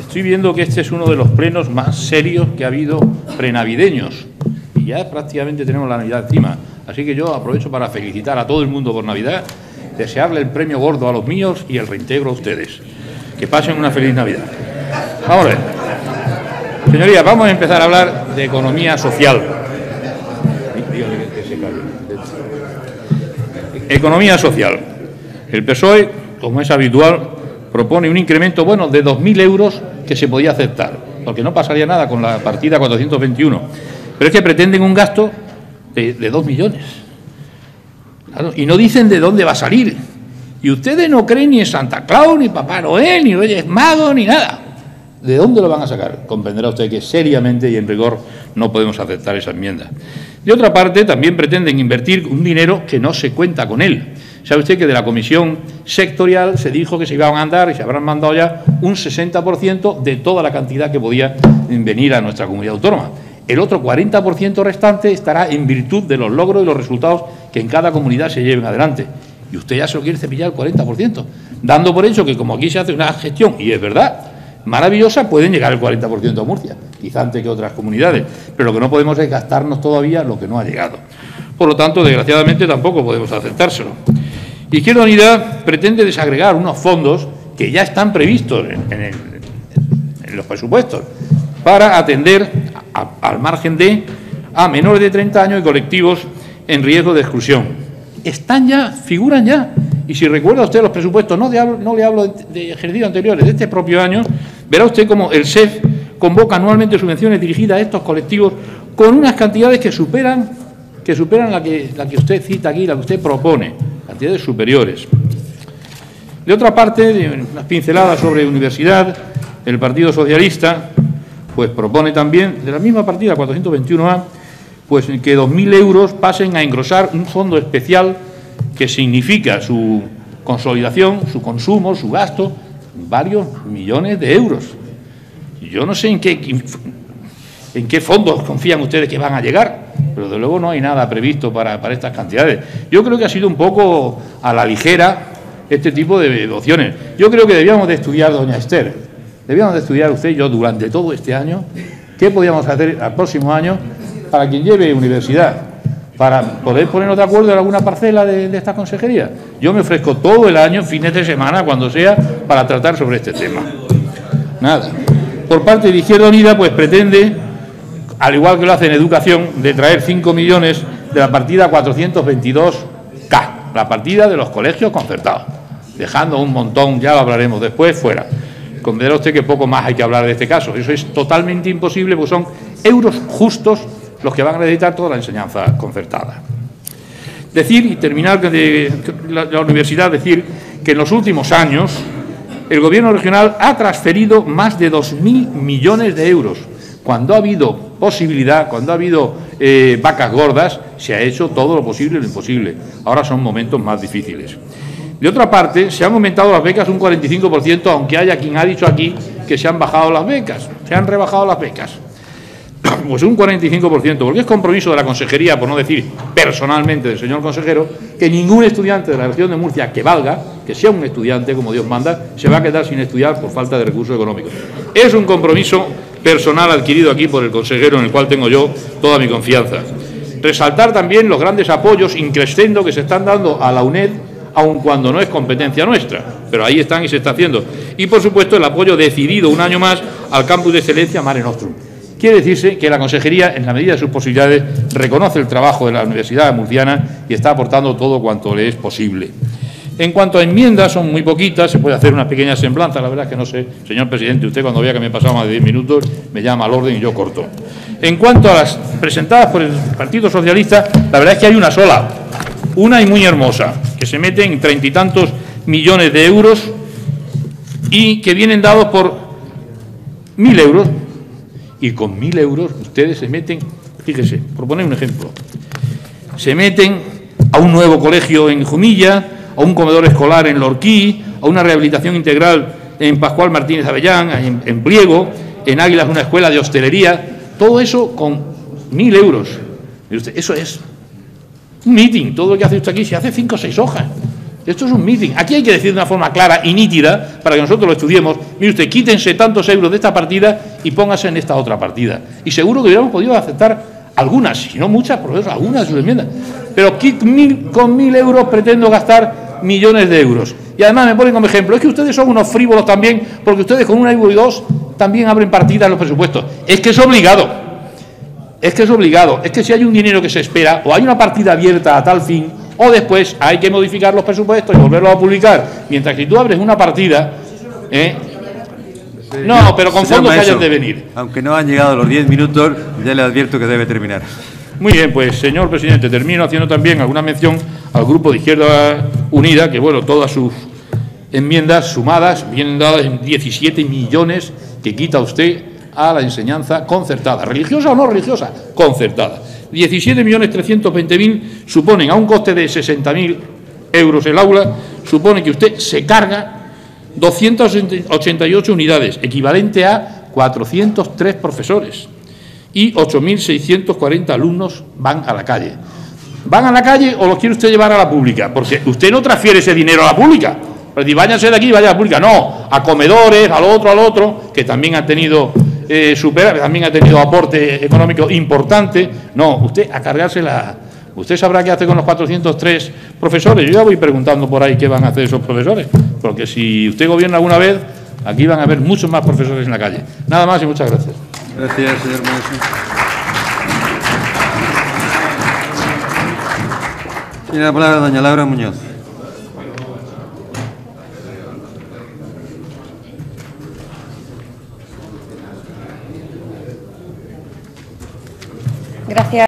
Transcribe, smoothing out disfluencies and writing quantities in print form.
Estoy viendo que este es uno de los plenos más serios que ha habido prenavideños y ya prácticamente tenemos la Navidad encima. Así que yo aprovecho para felicitar a todo el mundo por Navidad, desearle el premio gordo a los míos y el reintegro a ustedes. Que pasen una feliz Navidad. Vamos a ver. Señorías, vamos a empezar a hablar de economía social. Economía social. El PSOE, como es habitual, propone un incremento, bueno, de 2.000 euros que se podía aceptar, porque no pasaría nada con la partida 421. Pero es que pretenden un gasto de 2 millones. Claro, y no dicen de dónde va a salir. Y ustedes no creen ni en Santa Claus, ni Papá Noel, ni Reyes Magos, ni nada. ¿De dónde lo van a sacar? Comprenderá usted que seriamente y en rigor no podemos aceptar esa enmienda. De otra parte, también pretenden invertir un dinero que no se cuenta con él. Sabe usted que de la comisión sectorial se dijo que se iban a mandar y se habrán mandado ya un 60% de toda la cantidad que podía venir a nuestra comunidad autónoma. El otro 40% restante estará en virtud de los logros y los resultados que en cada comunidad se lleven adelante. Y usted ya se lo quiere cepillar el 40%, dando por hecho que como aquí se hace una gestión, y es verdad, maravillosa, pueden llegar el 40% a Murcia, quizá antes que otras comunidades, pero lo que no podemos es gastarnos todavía lo que no ha llegado. Por lo tanto, desgraciadamente, tampoco podemos aceptárselo. Izquierda Unida pretende desagregar unos fondos que ya están previstos en los presupuestos para atender al margen de a menores de 30 años y colectivos en riesgo de exclusión. Están ya, figuran ya. Y si recuerda usted los presupuestos, no le hablo de ejercicios anteriores, de este propio año, verá usted cómo el SEF convoca anualmente subvenciones dirigidas a estos colectivos con unas cantidades que superan la que usted cita aquí, la que usted propone, cantidades superiores. De otra parte, unas pinceladas sobre universidad, el Partido Socialista pues propone también, de la misma partida 421A, pues que 2.000 euros pasen a engrosar un fondo especial que significa su consolidación, su consumo, su gasto, varios millones de euros. Yo no sé en qué fondos confían ustedes que van a llegar, pero de luego no hay nada previsto para estas cantidades. Yo creo que ha sido un poco a la ligera este tipo de opciones. Yo creo que debíamos de estudiar, doña Esther, debíamos de estudiar usted y yo durante todo este año qué podíamos hacer al próximo año para quien lleve universidad, para poder ponernos de acuerdo en alguna parcela de esta consejería. Yo me ofrezco todo el año, fines de semana, cuando sea, para tratar sobre este tema. Nada. Por parte de Izquierda Unida, pues pretende, al igual que lo hace en educación, de traer 5 millones de la partida 422K, la partida de los colegios concertados, dejando un montón, ya lo hablaremos después, fuera. Considera usted que poco más hay que hablar de este caso. Eso es totalmente imposible, porque son euros justos los que van a necesitar toda la enseñanza concertada. Decir, y terminar de la universidad, decir que en los últimos años el Gobierno regional ha transferido más de 2.000 millones de euros. Cuando ha habido posibilidad, cuando ha habido vacas gordas, se ha hecho todo lo posible y lo imposible. Ahora son momentos más difíciles. De otra parte, se han aumentado las becas un 45%, aunque haya quien ha dicho aquí que se han bajado las becas, se han rebajado las becas. Pues un 45%, porque es compromiso de la consejería, por no decir personalmente del señor consejero, que ningún estudiante de la región de Murcia que valga, que sea un estudiante como Dios manda, se va a quedar sin estudiar por falta de recursos económicos. Es un compromiso personal adquirido aquí por el consejero, en el cual tengo yo toda mi confianza. Resaltar también los grandes apoyos in crescendo que se están dando a la UNED, aun cuando no es competencia nuestra, pero ahí están y se está haciendo. Y, por supuesto, el apoyo decidido un año más al campus de excelencia Mare Nostrum. Quiere decirse que la consejería, en la medida de sus posibilidades, reconoce el trabajo de la Universidad Murciana y está aportando todo cuanto le es posible. En cuanto a enmiendas, son muy poquitas, se puede hacer una pequeña semblanza, la verdad es que no sé, señor presidente, usted cuando vea que me he pasado más de 10 minutos, me llama al orden y yo corto. En cuanto a las presentadas por el Partido Socialista, la verdad es que hay una sola, una y muy hermosa, que se mete en 30 y tantos millones de euros y que vienen dados por 1.000 euros. Y con 1.000 euros ustedes se meten, fíjese, por poner un ejemplo, se meten a un nuevo colegio en Jumilla, a un comedor escolar en Lorquí, a una rehabilitación integral en Pascual Martínez Avellán, en Pliego, en Águilas una escuela de hostelería, todo eso con 1.000 euros. Mire usted, eso es un meeting, todo lo que hace usted aquí se hace 5 o 6 hojas. Esto es un meeting. Aquí hay que decir de una forma clara y nítida para que nosotros lo estudiemos. Mire usted, quítense tantos euros de esta partida y póngase en esta otra partida. Y seguro que hubiéramos podido aceptar algunas, si no muchas, profesor, algunas de sus enmiendas. Pero con 1.000 euros pretendo gastar millones de euros. Y además me ponen como ejemplo, es que ustedes son unos frívolos también, porque ustedes con 1 euro y 2 también abren partidas en los presupuestos. Es que es obligado. Es que es obligado. Es que si hay un dinero que se espera, o hay una partida abierta a tal fin, o después hay que modificar los presupuestos y volverlos a publicar. Mientras que si tú abres una partida, no, pero con fondos que hayan de venir. Aunque no han llegado los 10 minutos, ya le advierto que debe terminar. Muy bien, pues señor presidente, termino haciendo también alguna mención al grupo de Izquierda Unida, que bueno, todas sus enmiendas sumadas vienen dadas en 17 millones que quita usted a la enseñanza concertada, religiosa o no religiosa, concertada. 17.320.000 suponen, a un coste de 60.000 euros el aula, supone que usted se carga 288 unidades, equivalente a 403 profesores, y 8.640 alumnos van a la calle. ¿Van a la calle o los quiere usted llevar a la pública? Porque usted no transfiere ese dinero a la pública. Es decir, váyanse de aquí y vayan a la pública. No, a comedores, al otro, que también ha tenido también ha tenido aporte económico importante. No, usted a cargársela. Usted sabrá qué hace con los 403 profesores. Yo ya voy preguntando por ahí qué van a hacer esos profesores. Porque si usted gobierna alguna vez, aquí van a haber muchos más profesores en la calle. Nada más y muchas gracias. Gracias, señor ministro. Tiene la palabra doña Laura Muñoz.